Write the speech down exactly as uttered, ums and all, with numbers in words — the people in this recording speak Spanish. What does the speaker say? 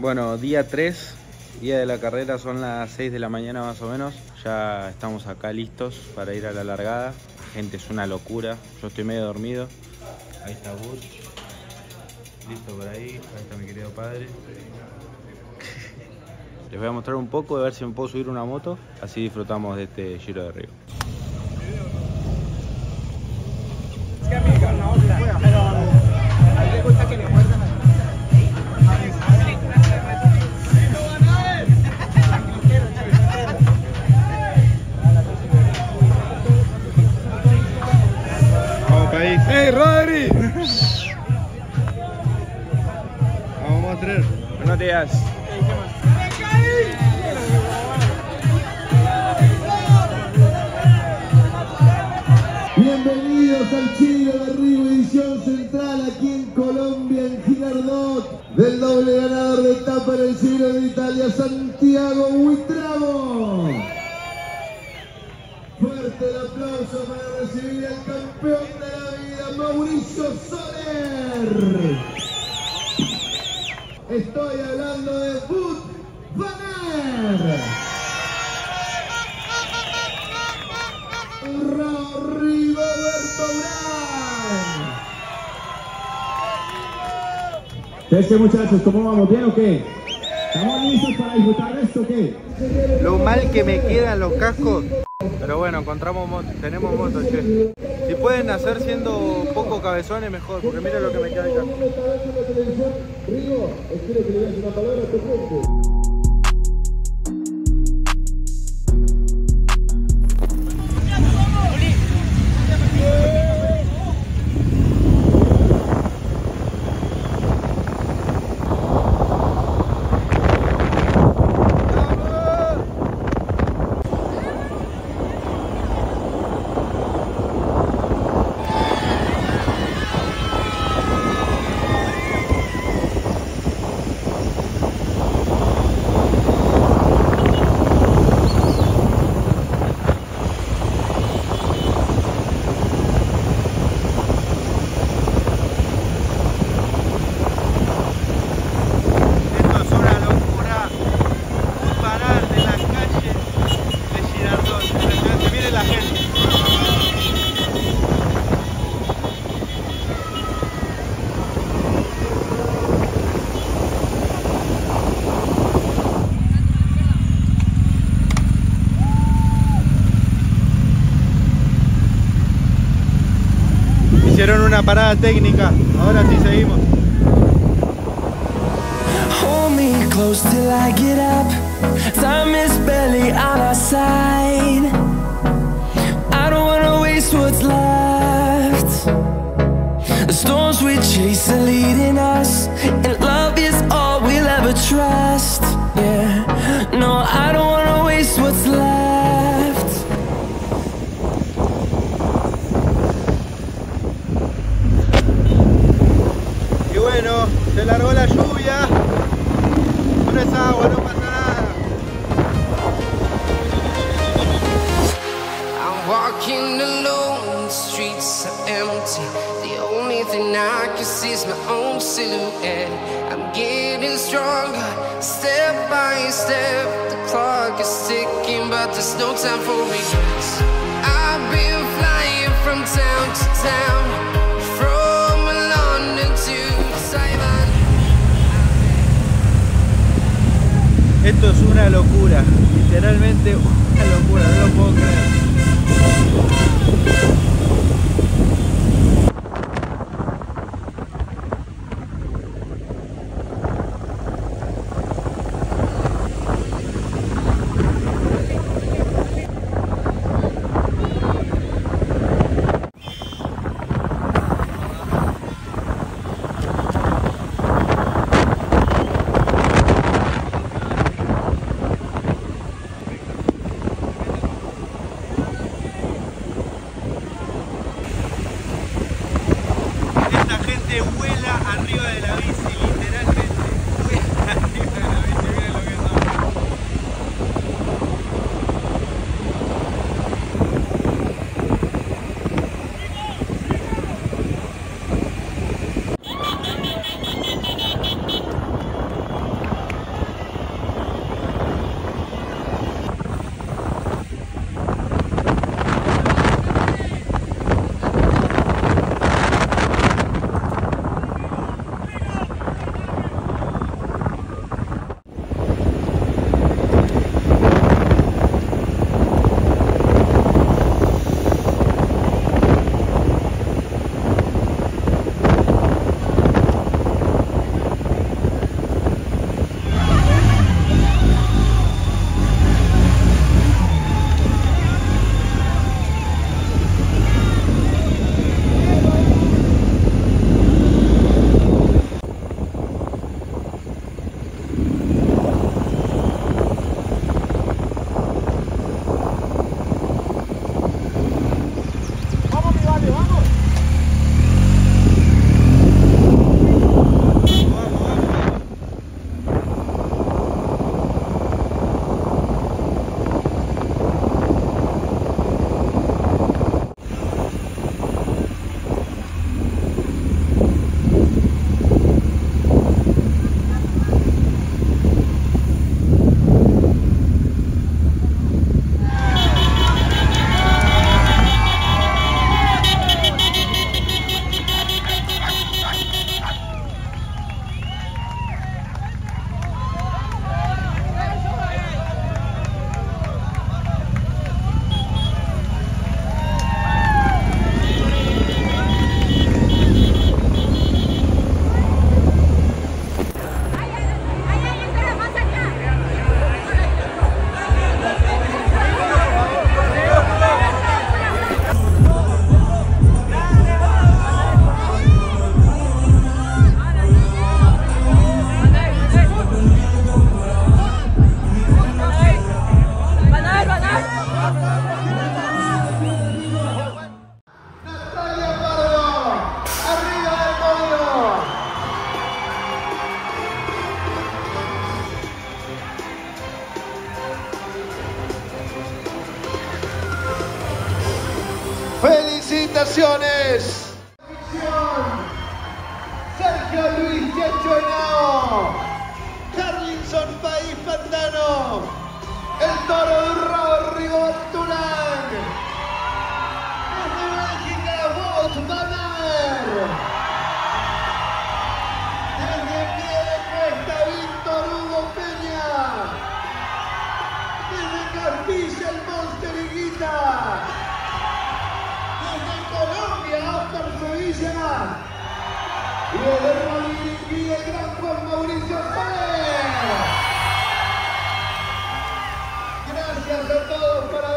Bueno, día tres, día de la carrera, son las seis de la mañana más o menos. Ya estamos acá listos para ir a la largada. La gente es una locura, yo estoy medio dormido. Ahí está Butch, listo por ahí, ahí está mi querido padre. Les voy a mostrar un poco, a ver si me puedo subir una moto, así disfrutamos de este Giro de Río. Es que a mí no, pero a mí me gusta que me muerdan. Vamos país. ¡Hey, Rodri! Vamos a mostrar. Buenos días. Bienvenidos al Giro de Río, edición central aquí en Colombia, en Girardot, del doble ganador de etapa en el Giro de Italia, Santiago Buitramo. Fuerte el aplauso para recibir al campeón de la vida, Mauricio Soler. Estoy hablando de Wout van Aert. Rigoberto Urán. ¿Qué es que, muchachos? ¿Cómo vamos? ¿Bien o qué? ¿Estamos listos para disfrutar esto o qué? Lo mal que me quedan los cascos. Pero bueno, encontramos moto, tenemos moto, che. Si pueden hacer siendo poco cabezones, mejor, porque mira lo que me queda acá. Rigo, espero que le des una palabra a tu gente. Hicieron una parada técnica, ahora sí seguimos. Hold me close till I get up. Time is barely on our side. I don't wanna waste what's left. The storms we chase are leading us, and love is all we'll ever trust. Yeah, no, I don't wanna waste what's left. Bueno, se largó la lluvia. No es agua, no pasa nada. I'm walking alone, the streets are empty. The only thing I can see is my own silhouette. I'm getting stronger, step by step. The clock is ticking, but there's no time for regrets. I've been flying from town to town, from London to Esto es una locura, literalmente una locura, no lo puedo creer. Vuela arriba de la bici, literalmente vuela arriba de la bici, miren lo que son. felicitaciones. Sergio Luis Checho Henao, Carlinson País Pantano, el toro de Urrao Rigoberto Urán, desde Bélgica Wout van Aert, desde Piedecuesta Víctor Hugo Peña, desde Castilla el Monster Higuita, desde Colombia Oscar Sevilla, y desde Rodríguez el gran Juan Mauricio Soler. Gracias a todos para